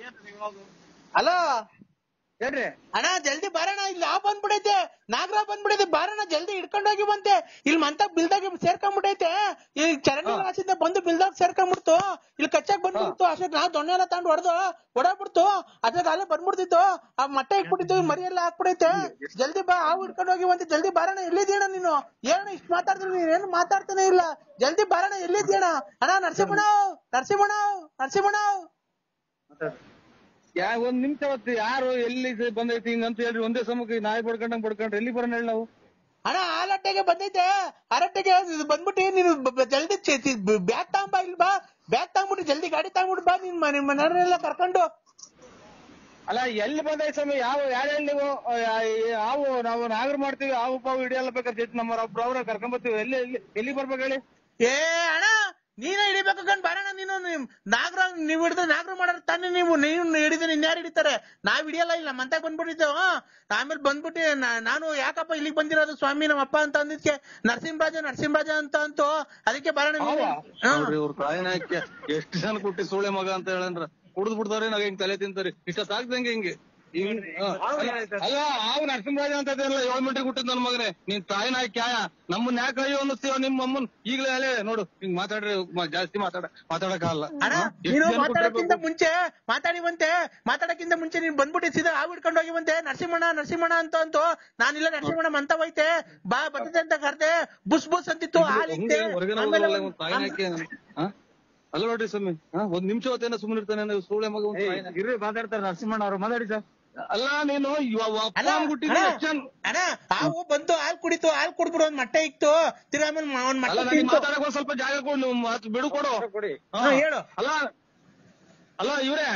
Hello ಹೇಳ್ರಿ ಅಣ್ಣ ಜಲ್ದಿ ಬಾರಣ, ಇಲ್ಲಿ ಆ ಬಂದ್ಬಿಡೈತೆ, ನಾಗರಾವ್ ಬಂದ್ಬಿಡೈತೆ, ಬಾರಣ ಜಲ್ದಿ ಹಿಡ್ಕೊಂಡೋಗಿ ಬಂತೆ. ಇಲ್ಲಿ ಮಂತ ಬಿಲ್ದಾಗ ಸೇರ್ಕೊಂಡ್ಬಿಟ್ಟೈತೆ, ಇಲ್ಲಿ ಚರಂಡಿ ರಾಸಿಂದ ಬಂದು ಬಿಲ್ದಾಗ ಸೇರ್ಕೊಂಡ್ಬಿಡ್ತು, ಇಲ್ಲಿ ಕಚ್ಚಾಕ್ ಬಂದ್ಬಿಡ್ತು. ಅಷ್ಟಕ್ಕೆ ನಾವು ದೊಣ್ಣೆ ಎಲ್ಲ ತಗೊಂಡು ಹೊಡಬಿಡ್ತು. ಅದ್ರಾಗ ಅಲ್ಲೇ ಬಂದ್ಬಿಡ್ತಿತ್ತು, ಆ ಮಟ್ಟೆ ಇಟ್ಬಿಟ್ಟಿತ್ತು, ಮರಿ ಎಲ್ಲ ಹಾಕ್ಬಿಡೈತೆ. ಜಲ್ದಿ ಬಾ, ಹಾವು ಹಿಡ್ಕೊಂಡೋಗಿ ಬಂತೆ, ಜಲ್ದಿ ಬಾರಣ. ಎಲ್ಲಿದ್ದೀಣ ನೀನು? ಏನ ಇಷ್ಟು ಮಾತಾಡಿದ್ರು ನೀನೇನು ಮಾತಾಡ್ತಾನೆ ಇಲ್ಲ. ಜಲ್ದಿ ಬಾರಣ, ಎಲ್ಲಿದ್ದೀಣ? ಅಣ್ಣ ನರಸಿಂಹಣ್ಣ ಒಂದ್ ನಿಮಿಷ ಹೊತ್ತು ಯಾರು ಎಲ್ಲಿ ಬಂದೈತಿ ಹಿಂಗಂತ ಹೇಳ್ರಿ. ಒಂದೇ ಸಮಕ್ಕೆ ನಾಯಿ ಬಡ್ಕೊಂಡ್ರೆ ಎಲ್ಲಿ ಬರೋಣ ಹೇಳಿ ನಾವು? ಅಣ್ಣ ಆಲಟ್ಟೆಗೆ ಬಂದೈತೆ, ಅರಟ್ಟೆಗೆ ಬಂದ್ಬಿಟ್ಟು ನೀನು ಜಲ್ದಿ ಬ್ಯಾಗ್ ತಗೊಂಬ, ಇಲ್ಲಿ ಬಾ, ಬ್ಯಾಗ್ ತಗೊಂಡ್ಬಿಟ್ಟು ಜಲ್ದಿ ಗಾಡಿ ತಗೊಂಡ್ಬಿಟ್ಟು ಬಾ, ನಿಮ್ಮ ಮನೆಯವರೆಲ್ಲ ಕರ್ಕೊಂಡು. ಅಲ್ಲ ಎಲ್ಲಿ ಬಂದೈತಿ ಸ್ವಾಮಿ? ಯಾರು ಹೇಳಿ ನೀವು? ಹಾವು ನಾವು ನಾಗರ ಮಾಡ್ತೀವಿ, ಹಾವು ಪಾವು ಹಿಡಿಯಲ್ಲ ಬೇಕಾದ್ರೆ ನಮ್ಮ ಅವ್ರ ಕರ್ಕೊಂಡ್ ಬರ್ತೀವಿ. ಎಲ್ಲಿ ಬರ್ಬೇಕು ಹೇಳಿ? ಏ ಅಣ್ಣ ನೀನೇ ಹಿಡಿಬೇಕು ಕಣ್ ಬಾರಣ್ಣ. ನೀನು ನೀವ್ ಹಿಡಿದ್ರೆ ನಾಗರ ಮಾಡೋರ್ ತಾನೇ. ನೀನು ಹಿಡಿದ್ರೆ ಇನ್ಯಾರು ಹಿಡಿತಾರೆ? ನಾವ್ ಹಿಡಿಯಲ್ಲ. ಇಲ್ಲ ಮಂತಾಗ ಬಂದ್ಬಿಟ್ಟಿದ್ದೇವ. ಆಮೇಲೆ ಬಂದ್ಬಿಟ್ಟು ನಾನು ಯಾಕಪ್ಪ ಇಲ್ಲಿಗೆ ಬಂದಿರೋದು ಸ್ವಾಮಿ ನಮ್ಮ ಅಪ್ಪ ಅಂತ ಅಂದಿದ್ಕೆ ನರಸಿಂಹರಾಜ ಅಂತ ಅಂತು. ಅದಕ್ಕೆ ಬಾರಣ್ಣ. ಇವ್ರ ತಾಯಿನಾಕೆ ಎಷ್ಟು ಜನ ಕೊಟ್ಟಿ ಸೂಳೆ ಮಗ ಅಂತ ಹೇಳಂದ್ರ ಕುಡ್ದು ಬಿಡ್ತಾವ್ರಿ. ನಾವ್ ಹಿಂಗ್ ತಲೆ ತಿಂತಾರಿ ಇಷ್ಟ ಸಾಕ್ದಂಗೆ ಹಿಂಗೆ. ಅಲ್ಲ ಹಾವು ನರಸಿಂಹರಾಜ ಅಂತ 7 ಮೀಟರ್ ಹುಟ್ಟಿದ್ ನನ್ ಮಗನೇ. ನೀನ್ ತಾಯಿನ ಕ್ಯಾಯ ನಮ್ಮನ್ನ ಯಾಕೆ ಅಯ್ಯೋ ಅನ್ನಿಸ್ತೀವ? ನಿಮ್ಮ ಅಮ್ಮನ್ ಈಗಲೇ ಅಲ್ಲೇ ನೋಡು ಹಿಂಗ್ ಮಾತಾಡ್ರಿ. ಜಾಸ್ತಿ ಮಾತಾಡಕ್ಕಾಗಲ್ಲ. ಮಾತಾಡಕ್ಕಿಂತ ಮುಂಚೆ ನೀನ್ ಬಂದ್ಬಿಟ್ಟಿಸಿದ ಹಾವು ಹಿಡ್ಕೊಂಡು ಹೋಗಿವಂತೆ. ನರಸಿಂಹಣ್ಣ ಅಂತ ನಾನಿಲ್ಲ, ನರಸಿಂಹಣ್ಣ ಮಂತ ಹೋಯ್ತೆ, ಬಾ ಬರ್ತದೆ ಅಂತ ಕರ್ದೆ. ಬುಸ್ ಅಂತಿತ್ತು, ಹಾಲಿತ್ತೆ. ಅಲ್ಲ ನೋಡ್ರಿ ಸ್ವಾಮಿ, ಒಂದ್ ನಿಮಿಷ ಹೊತ್ತೇನ ಸುಮ್ಮನೆ ಇರ್ತಾನೆ ಸೂಳೆ ಮಗ. ಇರ್ರಿ ಮಾತಾಡ್ತಾರೆ ನರಸಿಂಹಣ್ಣ ಅವ್ರು, ಮಾತಾಡಿ ಸರ್. ಅಲ್ಲ ನೀನು ಅಣ್ಣ ಹಾವು ಬಂತು, ಹಾಲು ಕುಡಿತು, ಹಾಲು ಕುಡ್ಬಿಡು, ಒಂದ್ ಮಟ್ಟೆ ಇಕ್ತು. ತಿರ್ಗಾ ಮಾತಾಡಕ್ ಒಂದ್ ಸ್ವಲ್ಪ ಜಾಗ ಕೊಡು, ಬಿಡು ಕೊಡು. ಹೇಳು. ಅಲ್ಲ ಇವ್ರೆ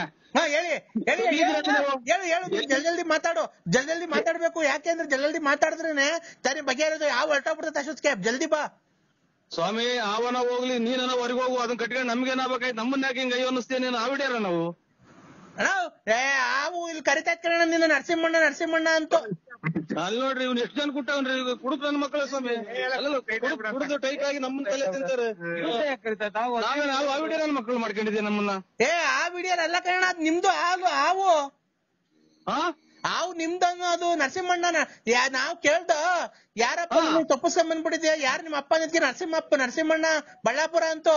ಹೇಳಿ ಜಲ್ದಿ ಮಾತಾಡು. ಜಲ್ದಿ ಮಾತಾಡ್ಬೇಕು. ಯಾಕೆಂದ್ರೆ ಜಲ್ದಿ ಮಾತಾಡಿದ್ರೇನೆ ಸರಿ ಬಗೆಹರಿದು. ಯಾವ ಹೊರಟೋಗ್ಬಿಡುತ್ತೆ ಅಷ್ಟೊತ್ತಿಗೆ. ಜಲ್ದಿ ಬಾ ಸ್ವಾಮಿ. ಅವನ ಹೋಗ್ಲಿ, ನೀನ ಹೊರಗೆ ಹೋಗು. ಅದನ್ನ ಕಟ್ಕೊಂಡು ನಮ್ಗೇನಾಗಬೇಕಾಯ್ತು? ನಮ್ಮನ್ನ ಯಾಕೆ ಹಿಂಗ ಅಯ್ಯೋ ಅನ್ನಿಸ್ತೇನೆ? ನೀನು ಆವಿಡ್ಯಾರ ನಾವು ಹಾವು ಇಲ್ಲಿ ಕರಿತಾ ಕಣ ನಿನ್ನ ನರಸಿಂಹಣ್ಣ ಅಂತ. ಅಲ್ಲಿ ನೋಡ್ರಿ ಇವ್ನು ಎಷ್ಟು ಜನ ಕುಟ್ಟವನ್ರಿ. ಕುಡುಕ್ ನನ್ನ ಮಕ್ಕಳ ಸ್ವಾಮಿ. ಕುಡಿದು ಟೈಟ್ ಆಗಿ ನಮ್ಮನ್ನ ತಲೆ ತಿಂತಾರೆ. ನಾವು ಆವಿಡ್ಯಾರ ನನ್ನ ಮಕ್ಕಳು ಮಾಡ್ಕೊಂಡಿದ್ದೀವಿ ನಮ್ಮನ್ನ. ಆ ವಿಡಿಯೋ ಅಲ್ಲ ಕಣ, ಅದ್ ನಿಮ್ದು ಹಾವು ನಿಮ್ದು ಅನ್ನೋದು. ನರಸಿಂಹಣ್ಣ ನಾವ್ ಕೇಳ್ದ ಯಾರಪ್ಪ ತಪ್ಪಿಸ್ಕೊಂಡ್ ಬಂದ್ಬಿಟ್ಟಿದ್ಯಾ? ಯಾರು ನಿಮ್ಮ ಅಪ್ಪ ನಿದ್ಗೆ? ನರಸಿಂಹಣ್ಣ ಬಳ್ಳಾಪುರ ಅಂತೂ.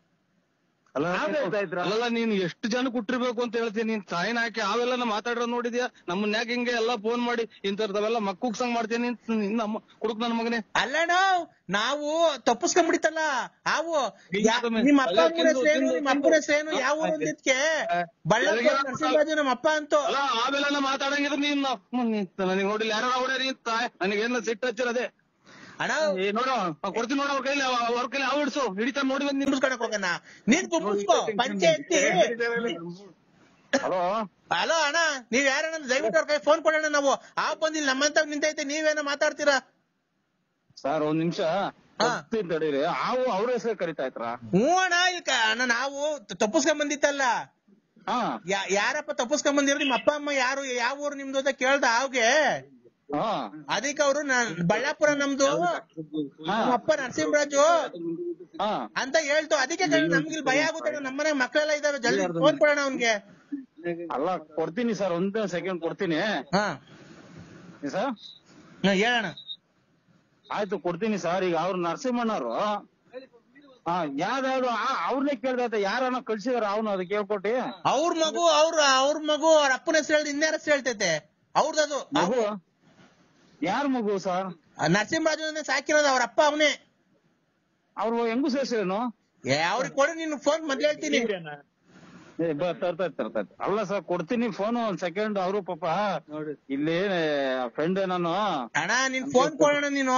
ಅಲ್ಲ ನೀನ್ ಎಷ್ಟು ಜನ ಕುಟ್ಟಿರ್ಬೇಕು ಅಂತ ಹೇಳ್ತೀನಿ. ನೀನ್ ತಾಯಿನ ಹಾಕಿ ಅವೆಲ್ಲ ಮಾತಾಡಿರೋದ್ ನೋಡಿದ್ಯಾ? ನಮ್ಮನ್ನ ಯಾಕೆ ಹಿಂಗೆ ಎಲ್ಲಾ ಫೋನ್ ಮಾಡಿ ಇಂಥವೆಲ್ಲ ಮಕ್ಕುಗ್ಸಂಗ್ ಮಾಡ್ತೀನಿ ನಮ್ಮ ಕುಡುಕ್ ನನ್ ಮಗನೇ. ಅಲ್ಲಣ್ಣ ನಾವು ತಪ್ಪಿಸ್ಕೊಂಡ್ಬಿಡಿತಲ್ಲ ಹಾವು. ನಿಮ್ಮ ಅಪ್ಪ ನಿಮ್ಮ ಅಪ್ಪನ ಹೆಸರೇನು? ಯಾವ ಊರು ಅಂದಿದ್ಕೆ? ಬಳ್ಳಾಪುರ ನರಸಿಂಹರಾಜು ನಮ್ಮ ಅಪ್ಪ ಅಂತೂ. ಅಲ್ಲ ಆಮೇಲೆ ಮಾತಾಡಂಗಿದ್ರೆ ನೀನ್ ನನಗೆ ನೋಡಿಲ್ಲ ಯಾರು ಹೊಡ್ಯಾರಿ ನನಗೇನ ಸಿಟ್ಟು ಹಚ್ಚಿರದೆ. ಅಣ್ಣ ನೋಡು ಕೊಡ್ತೀನಿ ನೋಡು. ಅವ್ರ ಕೈಲಿ ಹಾವು ಹಿಡ್ಸು, ಹಿಡಿತ ನೋಡಿ ಬಂದ್ ನಿಂಬಿಸ್ಕೊಳಕ್ ಹೋಗಣ. ನೀನ್ ತುಂಬಿಸ್ಕೋ ಪಂಚಾಯತಿ. ಹಲೋ ಅಣ್ಣ ನೀವ್ ಯಾರಣ್ಣ? ದಯವಿಟ್ಟು ಅವ್ರ ಕೈ ಫೋನ್ ಕೊಡೋಣ. ನಾವು ಹಾವು ಬಂದಿಲ್ಲ ನಮ್ಮಂತ ನಿಂತೈತೆ, ನೀವೇನೋ ಮಾತಾಡ್ತೀರಾ? ಸರ್ ಒಂದ್ ನಿಮಿಷ ತಡೀರಿ. ಹಾವು ಅವ್ರ ಹೆಸರು ಕರಿತಾ ಇದ್ರ? ಅಣ್ಣ ನಾವು ತಪ್ಪಿಸ್ಕೊಂಡ್ ಬಂದಿತ್ತಲ್ಲ. ಯಾರಪ್ಪ ತಪ್ಪಿಸ್ಕೊಂಡ್ ಬಂದಿರೋ? ನಿಮ್ಮ ಅಪ್ಪ ಅಮ್ಮ ಯಾರು? ಯಾವ ಊರು ನಿಮ್ದು ಅಂತ ಕೇಳ್ದ ಹಾವ್ಗೆ. ಅದಕ್ಕೆ ಅವರು ಬಳ್ಳಾಪುರ ನಮ್ದು, ನಮ್ಮ ಅಪ್ಪ ನರಸಿಂಹರಾಜು ಅಂತ ಹೇಳ್ತು. ಅದಕ್ಕೆ ನಮ್ಗಿಲ್ ಭಯ ಆಗುತ್ತೆ. ನಮ್ಮನೆ ಮಕ್ಕಳೆಲ್ಲ ಇದಾವೆ. ಜಲ್ದಿ ಫೋನ್ ಕೊಡೋಣ ಅವ್ನ್ಗೆ. ಅಲ್ಲ ಕೊಡ್ತೀನಿ ಸರ್, ಒಂದ್ ಸೆಕೆಂಡ್ ಕೊಡ್ತೀನಿ ಸರ್. ಹೇಳೋಣ. ಆಯ್ತು ಕೊಡ್ತೀನಿ ಸರ್. ಈಗ ಅವ್ರು ನರಸಿಂಹಣ್ಣವ್ರು ಯಾವ್ದಾದ್ರು ಅವ್ರನ್ನೇ ಕೇಳ್ದೈತೆ. ಯಾರನ್ನ ಕಳ್ಸಿದಾರ ಅವನು ಅದಕ್ಕೆ ಕೇಳ್ಕೊಟ್ಟಿ? ಅವ್ರ ಮಗು ಅವ್ರ ಅಪ್ಪನ ಹೆಸರು ಹೇಳ್ದು ಇನ್ಯಾರ ಹೆಸರು ಹೇಳ್ತೈತೆ ಅವ್ರದ್ದು ಮಗು. ಯಾರ ಮಗು ಸರ್? ನರಸಿಂಹರಾಜು ಸಾಕಿರೋದು ಅವ್ರ ಅಪ್ಪ ಅವನೇ. ಅವ್ರು ಹೆಂಗು ಸೇರ್ಸೇನು? ಅವ್ರಿಗೆ ಕೊಡು, ನೀನು ಫೋನ್ ಮೊದ್ಲು ಹೇಳ್ತೀನಿ. ತರ್ತೈತಿ. ಅಲ್ಲ ಸರ್ ಕೊಡ್ತೀನಿ ಫೋನ್, ಒಂದ್ ಸೆಕೆಂಡ್. ಅವರು ಪಾಪ ಇಲ್ಲಿ ಫ್ರೆಂಡ್ ನಾನು. ಅಣ್ಣ ನೀನ್ ಫೋನ್ ಕೊಡೋಣ. ನೀನು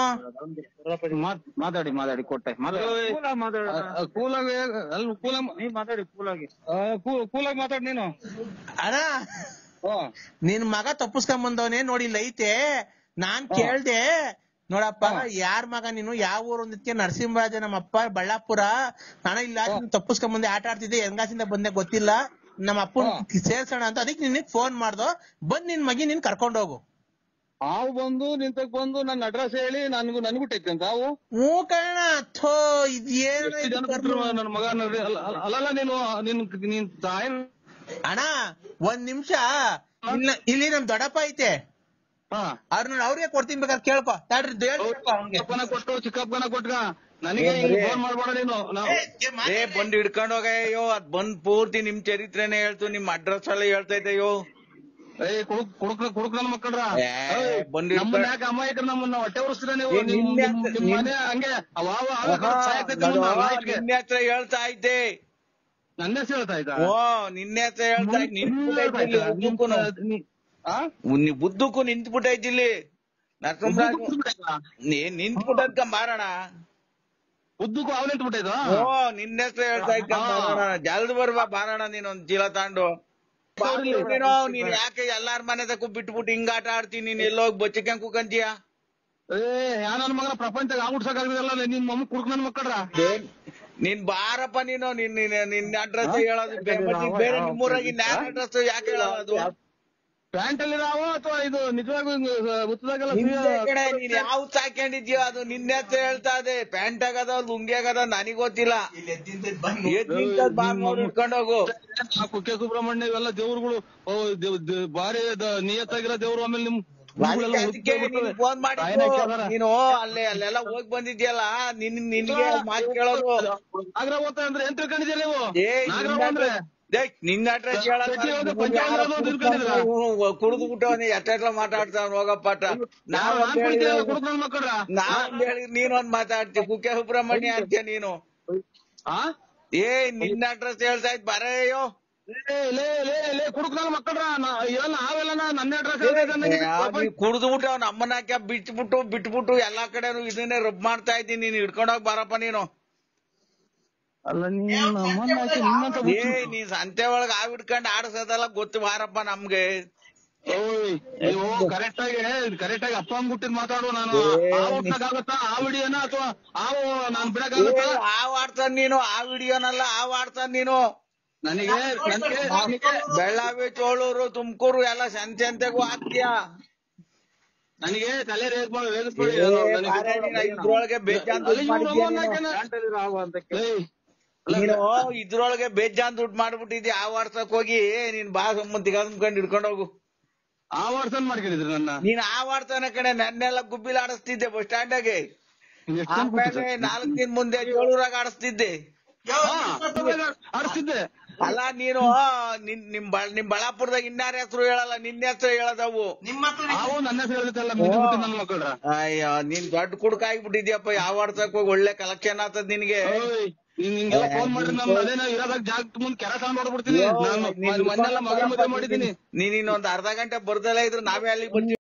ಮಾತಾಡಿ ಕೊಟ್ಟೆ. ಕೂಲಾಗಿ ಮಾತಾಡಿ ನೀನು. ಅಣ್ಣ ನಿನ್ ಮಗ ತಪ್ಪಿಸ್ಕೊಂಡ್ ಬಂದವನೇ ನೋಡಿ ಇಲ್ಲಿ ಐತೆ. ನಾನ್ ಕೇಳ್ದೆ ನೋಡಪ್ಪ ಯಾರ್ ಮಗ ನೀನು? ಯಾವ ಊರು ಅಂದಿದ್ಕೆ ನರಸಿಂಹರಾಜ ನಮ್ಮ ಅಪ್ಪ ಬಳ್ಳಾಪುರ. ನಾನು ಇಲ್ಲ ತಪ್ಪಿಸ್ಕೊಂಡ್ ಬಂದೆ, ಆಟ ಆಡ್ತಿದ್ದೆ, ಹೆಂಗಾಸಿಂದ ಬಂದೆ ಗೊತ್ತಿಲ್ಲ, ನಮ್ಮ ಅಪ್ಪನ ಸೇರ್ಸೋಣ ಅಂತ. ಅದಕ್ಕೆ ನಿನಗ್ ಫೋನ್ ಮಾಡ್ದೋ. ಬಂದ್ ನಿನ್ ಮಗಿ ನೀನ್ ಕರ್ಕೊಂಡೋಗು. ಹಾವು ಬಂದು ನಿಂತಕ್ ಬಂದು ನನ್ನ ಅಡ್ರೆಸ್ ಹೇಳಿ ನನ್ಗೂ ಟೈತೆ ಅಂತ ಹಾವು. ಹ್ಞೂ ಕಣ. ಥೋ ಇದೇನು ನನ್ನ ಮಗ. ಅಲ್ಲಲ್ಲ ನೀನ್ ತಾಯಿ ಅಣ್ಣ ಒಂದ್ ನಿಮಿಷ ಇಲ್ಲಿ ನಮ್ ದೊಡ್ಡಪ್ಪ ಐತೆ ಹಾ ಅವ್ರನ್ನ ಅವ್ರಿಗೆ ಕೊಡ್ತೀನಿ ಬೇಕಾದ್ರೆ ಕೇಳ್ಕೊ ತಡ್ರಿ ಚಿಕ್ಕಪ್ಪನ ಕೊಟ್ಟು ಚಿಕ್ಕಪ್ಪನ ಕೊಟ್ಗ ನನಗೆ ಫೋನ್ ಮಾಡ್ಬೇಡ ನೀನು ಬಂದ್ ಹಿಡ್ಕೊಂಡ್ ಹೋಗಯ್ಯೋ ಅದ್ ಬಂದ್ ಪೂರ್ತಿ ನಿಮ್ ಚರಿತ್ರೆನೇ ಹೇಳ್ತು ನಿಮ್ ಅಡ್ರೆಸ್ ಎಲ್ಲ ಹೇಳ್ತೈತೆಯೋ ಕುಡುಕ್ ನನ್ ಮಕ್ಕಳ್ರ ಬಂದ್ ನಮ್ಮನ್ನ ಯಾಕೆ ಅಮಾಯಕರು ನಮ್ಮನ್ನ ಹೊಟ್ಟೆ ಉರಿಸ್ತೀರ ನೀವು ನಿಮ್ ಮನೆ ಹಂಗೆ ನಿನ್ನೆ ಹತ್ರ ಹೇಳ್ತಾ ಇದ್ದೆ ನನ್ನ ಹೆಸರು ಹೇಳ್ತಾ ಇದ್ದ ಓ ನಿನ್ನೆ ಹತ್ರ ಹೇಳ್ತಾ ಬುದ್ಧಕ್ಕೂ ನಿಂತ್ಬಿಟ್ಟೈತಿ ಇಲ್ಲಿ ನರಸಿಂಹರಾಜ್ ನಿಂತ್ಬಿಟ್ಟದ್ಕ ಮಾರೋಣ ಉದ್ದಕ್ಕೂ ಅವ್ನು ನಿಂತ್ಬಿಟ್ಟಿದ್ದು ಓ ನಿನ್ನೆ ಹತ್ರ ಹೇಳ್ತಾ ಇದ್ದ ಜಲ್ದ್ ಬರ್ಬಾ ಬಾರೋಣ ನೀನೊಂದ್ ಚೀಲ ತಾಂಡು ನೀನ್ ಯಾಕೆ ಎಲ್ಲಾರ ಮನೆ ತಕ್ಕ ಬಿಟ್ಬಿಟ್ಟು ಹಿಂಗ ಆಟ ಆಡ್ತೀನಿ ನೀನ್ ಎಲ್ಲೋಗಿ ಬಚ್ಚಿಕೊಂಡ್ ಕುಕಂತೀಯ ಯಾ ನನ್ ಮಗನ ಪ್ರಪಂಚದಾಗ ಆಗ್ಬಿಡ್ಸಕ್ಕಾಗಲ್ಲ ನಿಮ್ ಮಮ್ಮ ಕುಡ್ಕ್ ನನ್ ಮಕ್ಕಳ್ರ ನೀನ್ ಬಾರಪ್ಪ ನೀನು ನಿನ್ನ ಅಡ್ರೆಸ್ ಹೇಳೋದು ಬೇರೆ ನಿಮ್ಮೂರಾಗಿ ನ್ಯಾನ್ ಅಡ್ರೆಸ್ ಯಾಕೆ ಹೇಳೋದು ಅದು ಪ್ಯಾಂಟ್ ಅಲ್ಲಿ ನಾವು ಅಥವಾ ಇದು ನಿಜವಾಗೂ ಹುತ್ತದಾಗೆಲ್ಲ ನೀನ್ ಯಾವ ಸಾಕೊಂಡಿದ್ಯೋ ಅದು ನಿನ್ನೆ ಹತ್ರ ಹೇಳ್ತಾ ಇದೆ ಪ್ಯಾಂಟ್ ಆಗದ ಲುಂಗಿ ಆಗದ ನನಗ್ ಗೊತ್ತಿಲ್ಲ ಇಟ್ಕೊಂಡ್ ಹೋಗು ಕುಕ್ಕೆ ಸುಬ್ರಹ್ಮಣ್ಯ ಇವೆಲ್ಲ ದೇವ್ರುಗಳು ಭಾರಿ ನಿಯತ್ತಾಗಿರೋ ದೇವ್ರು ಆಮೇಲೆ ನಿಮ್ ಅದಕ್ಕೆ ಫೋನ್ ಮಾಡಿ ನೀನು ಅಲ್ಲೆಲ್ಲ ಹೋಗಿ ಬಂದಿದ್ಯಲ್ಲ ನಿನ್ಗೆ ಮಾತು ಕೇಳೋದು ನಾಗರ ಓದ್ತಾ ಅಂದ್ರೆ ಏನ್ ತಿಳ್ಕೊಂಡಿದ್ದೀರ ನೀವು ನಿನ್ನ ಅಡ್ರೆಸ್ ಕುಡಿದು ಬಿಟ್ಟು ಎಷ್ಟ ಮಾತಾಡ್ತಾವ ಹೋಗಪ್ಪಾಟ ನಾವ್ ಹೇಳಿ ನೀನೊಂದ್ ಮಾತಾಡ್ತಿ ಕುಕ್ಕೆ ಸುಬ್ರಹ್ಮಣ್ಯ ಅಂತ್ಯ ನೀನು ನಿನ್ನ ಅಡ್ರೆಸ್ ಹೇಳ್ತಾ ಇದ್ ಬರೆಯೋ ಕುಡುಕ್ ನನ್ ಮಕ್ಕಳ್ರ ನಾವೆಲ್ಲ ನನ್ನ ಅಡ್ರೆಸ್ ಕುಡ್ದು ಬಿಟ್ಟು ಅವ್ನ ಅಮ್ಮನ ಹಾಕಿ ಬಿಟ್ಬಿಟ್ಟು ಎಲ್ಲಾ ಕಡೆನು ಇದನ್ನೇ ರಬ್ ಮಾಡ್ತಾ ಇದ್ದೀನಿ ನೀನ್ ಹಿಡ್ಕೊಂಡೋಗ್ ಬರಪ್ಪ ನೀನು ಅಲ್ಲ ನೀ ಸಂತೆ ಒಳಗ ಆವ್ ಹಿಡ್ಕೊಂಡ್ ಆಡ್ಸೋದಲ್ಲ ಗೊತ್ತು ಬಾರಪ್ಪ ನಮ್ಗೆ ನೀವು ಕರೆಕ್ಟ್ ಆಗಿ ಅಪ್ಪ ಅಮ್ಮ ಬಿಟ್ಟಿದ್ ಮಾತಾಡು ನಾನು ಆಗುತ್ತಾ ಆ ವಿಡಿಯೋನ ಅಥವಾ ಆವು ನಾನ್ ಬಿಡಕ್ಕಾಗತ್ತಾ ಆವ್ ಆಡ್ತಾನ ನೀನು ಆ ವಿಡಿಯೋನಲ್ಲ ಆವ್ ಆಡ್ತಾನ ನೀನು ನನಗೆ ಬೆಳ್ಳಾವಿ ಚೋಳೂರು ತುಮಕೂರು ಎಲ್ಲ ಸಂತೆಗೂ ಹಾಕ್ತೀಯಾ ನನಗೆ ತಲೆ ಇದ್ರೊಳಗೆ ಬೇಜಾನ್ ನೀನು ಇದ್ರೊಳಗೆ ಬೇಜಾನ್ ದುಡ್ಡು ಮಾಡ್ಬಿಟ್ಟಿದ್ದಿ ಆ ವಾಟ್ಸಪ್ ಹೋಗಿ ನೀನ್ ಬಾ ಸಂಬಂಧಿಕ ಕಂಡು ಹಿಡ್ಕೊಂಡ್ ಹೋಗು ಆ ವಾಟ್ಸಪ್ ಮಾಡ್ಕೊಂಡಿದ್ರು ನನ್ನ ನೀನ್ ಆ ವಾಡ್ತಾನ ಕಡೆ ನನ್ನೆಲ್ಲ ಗುಬ್ಬಿಲ್ ಆಡಿಸ್ತಿದ್ದೆ ಬಸ್ ಸ್ಟ್ಯಾಂಡಾಗೆ ಆಮೇಲೆ 4 ದಿನ ಮುಂದೆ ಜೋಳೂರಾಗ ಆಡಿಸ್ತಿದ್ದೆ ಆಡಿಸ್ತಿದ್ದೆ ಅಲ್ಲ ನೀನು ನಿಮ್ ಬಳ್ಳಾಪುರದಾಗ ಇನ್ನಾರ ಹೆಸರು ಹೇಳಲ್ಲ ನಿನ್ನ ಹೆಸರು ಹೇಳದವು ನನ್ನ ಹೆಸರು ನನ್ನ ಮಕ್ಕಳ್ರ ಅಯ್ಯೋ ನೀನ್ ದೊಡ್ಡ ಕುಡ್ಕ ಆಗ್ಬಿಟ್ಟಿದ್ಯಪ್ಪ ಯಾವ ವಾಡ್ಸಕ್ ಹೋಗಿ ಒಳ್ಳೆ ಕಲೆಕ್ಷನ್ ಆಗ್ತದ ನಿನ್ಗೆ ನಿಂಗೆಲ್ಲ ಫೋನ್ ಮಾಡ್ರಿ ನಾನು ಅದೇನೋ ಇರೋದಾಗ ಜಾಗ ಮುಂದ್ ಕೆರ ತಗೊಂಡ್ ಹೊಡ್ಬಿಡ್ತೀನಿ ಮನೆಲ್ಲ ಮಗ ಮದುವೆ ಮಾಡಿದೀನಿ ನೀನ್ ಇನ್ನೊಂದ್ ಅರ್ಧ ಗಂಟೆ ಬರ್ದಲ್ಲ ಇದ್ರೆ ನಾವೇ ಅಲ್ಲಿಗೆ ಬರ್ತೀವಿ